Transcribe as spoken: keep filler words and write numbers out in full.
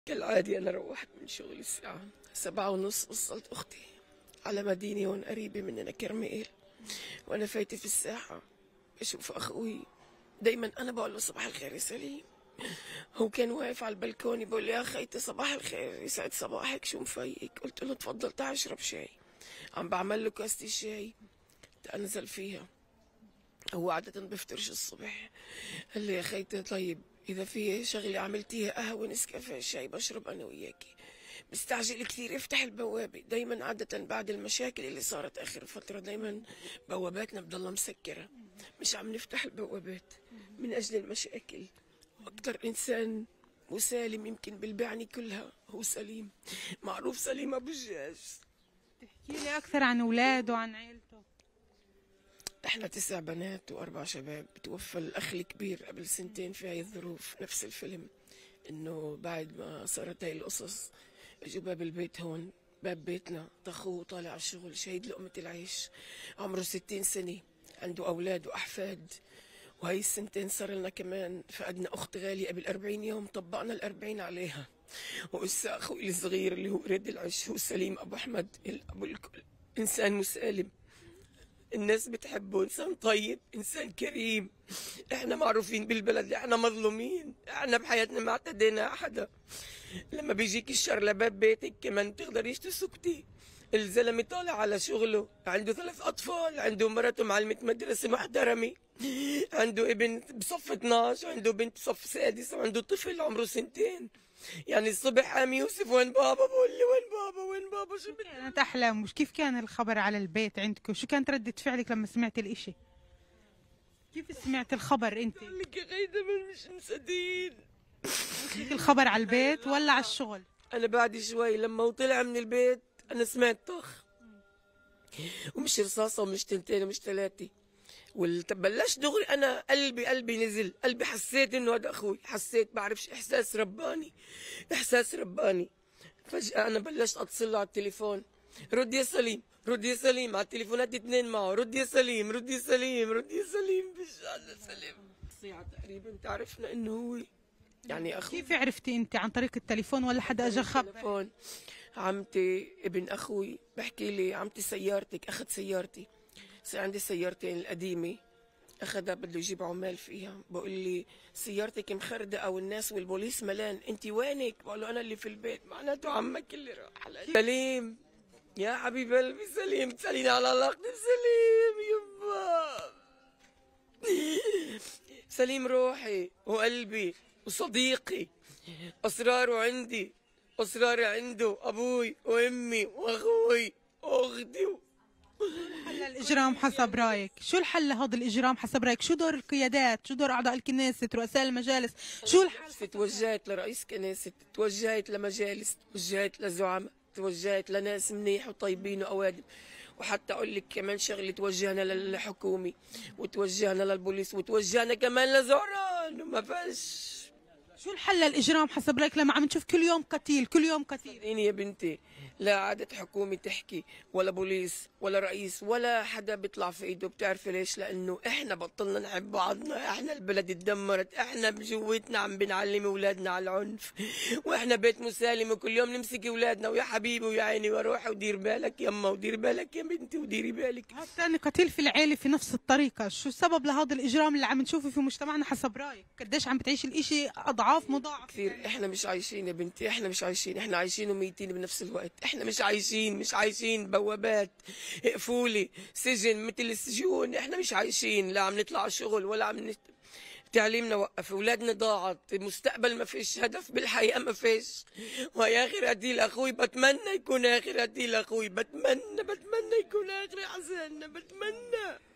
كالعادي أنا روحت من شغل الساعة سبعة ونص، وصلت أختي على مدينة هون قريبة مننا كرميل، وأنا فايتة في الساحة بشوف أخوي. دايما أنا بقول له صباح الخير يا سليم، هو كان واقف على البلكوني بقول لي يا خيتي صباح الخير يسعد صباحك، شو مفيك؟ قلت له تفضل تعال اشرب شاي. عم بعمل له كاسة الشاي تنزل فيها، هو عادة بفطرش الصبح. قال لي يا خيتي طيب إذا في شغلة عملتيها قهوة نسكافيه شاي بشرب أنا وياكي، مستعجل كثير افتح البوابة. دايما عادة بعد المشاكل اللي صارت آخر فترة دايما بواباتنا بضلها مسكرة، مش عم نفتح البوابات من أجل المشاكل. أكتر إنسان مسالم يمكن بالبعني كلها هو سليم، معروف سليم أبو الجاج. تحكي لي أكثر عن أولاده وعن عيلته. احنا تسع بنات واربع شباب. توفى الاخ الكبير قبل سنتين في هاي الظروف، نفس الفيلم، انه بعد ما صارت هاي القصص اجوا باب البيت هون، باب بيتنا، طخوه طالع على الشغل شهيد لقمة العيش، عمره ستين سنة، عنده اولاد واحفاد. وهي السنتين صار لنا كمان فقدنا اخت غالية قبل أربعين يوم، طبقنا الأربعين عليها. وإسا اخوي الصغير اللي هو ريد العش هو سليم ابو احمد ابو الكل، انسان مسالم، الناس بتحبه، انسان طيب، انسان كريم. احنا معروفين بالبلد احنا مظلومين، احنا بحياتنا ما اعتدينا حدا. لما بيجيك الشر لباب بيتك كمان بتقدريش تسكتي. الزلمه طالع على شغله، عنده ثلاث اطفال، عنده مرته معلمه مدرسه محترمه، عنده ابن بصف اثنعش، وعنده بنت بصف سادس، وعنده طفل عمره سنتين. يعني الصبح قام يوسف وين بابا، بقول لي وين بابا وين بابا. شو كانت أحلام، وش كيف كان الخبر على البيت عندكم؟ شو كانت ردة فعلك لما سمعت الإشي؟ كيف سمعت الخبر أنت؟ قال لك يا غيدة مش مصدقين. وصلك الخبر على البيت ولا على الشغل؟ أنا بعد شوي لما هو طلع من البيت أنا سمعت طخ، ومش رصاصة ومش تنتين ومش ثلاثة، وبلشت دغري أنا قلبي قلبي نزل، قلبي حسيت إنه هذا أخوي، حسيت بعرفش إحساس رباني، إحساس رباني. فجأة أنا بلشت أتصل له على التليفون، رد يا سليم رد يا سليم، على التليفونات اثنين معه، رد يا سليم رد يا سليم رد يا سليم. بشأن سليم ساعة تقريبا تعرفنا إنه هو يعني أخوي. كيف عرفتي أنت؟ عن طريق التليفون ولا حدا أجا خبر؟ التليفون. عمتي ابن أخوي بحكي لي عمتي سيارتك، أخذ سيارتي، صار عندي سيارتين القديمة أخذها بده يجيب عمال فيها، بقول لي سيارتك مخردقة والناس والبوليس ملان، أنت وينك؟ بقول له أنا اللي في البيت، معناته عمك اللي راح على سليم. يا حبيب قلبي سليم، تسأليني على علاقتي بسليم يبا. سليم روحي وقلبي وصديقي، أسراره عندي، أسراري عنده، أبوي وأمي وأخوي وأختي. حل الإجرام حسب رأيك؟ شو الحل لهذا الإجرام حسب رأيك؟ شو دور القيادات؟ شو دور أعضاء الكنيسة، رؤساء المجالس؟ شو الحل؟ توجهت لرئيس كنيسة، توجهت لمجالس، توجهت لزعماء، توجهت لناس منيح وطيبين وأوادم، وحتى أقول لك كمان شغلة توجهنا للحكومة وتوجهنا للبوليس وتوجهنا كمان لزهران وما فيش. شو الحل للإجرام حسب رأيك لما عم نشوف كل يوم قتيل كل يوم قتيل؟ صدقيني يا بنتي لا عادة حكومة تحكي ولا بوليس ولا رئيس ولا حدا بيطلع في ايده. بتعرفي ليش؟ لأنه احنا بطلنا نحب بعضنا، احنا البلد اتدمرت، احنا بجوتنا عم بنعلم اولادنا على العنف، واحنا بيت مسالم وكل يوم نمسك اولادنا ويا حبيبي ويا عيني وروحي ودير بالك يما ودير بالك يا بنتي وديري بالك. هذا ثاني قتيل في العيلة في نفس الطريقة. شو السبب لهذا الإجرام اللي عم نشوفه في مجتمعنا حسب رأيك؟ قديش عم بتعيش الإشي أضعاف مضاعفة كثير. احنا مش عايشين يا بنتي، احنا مش عايشين، احنا عايشين وميتين بنفس الوقت. احنا مش عايشين مش عايشين بوابات اقفولي سجن مثل السجون، احنا مش عايشين، لا عم نطلع شغل ولا عم نت... تعليمنا وقف، اولادنا ضاعت، مستقبل ما فيش، هدف بالحياه ما فيش. ويا اخرتي لاخوي، بتمنى يكون اخرتي لاخوي، بتمنى بتمنى يكون اخر حزننا، بتمنى.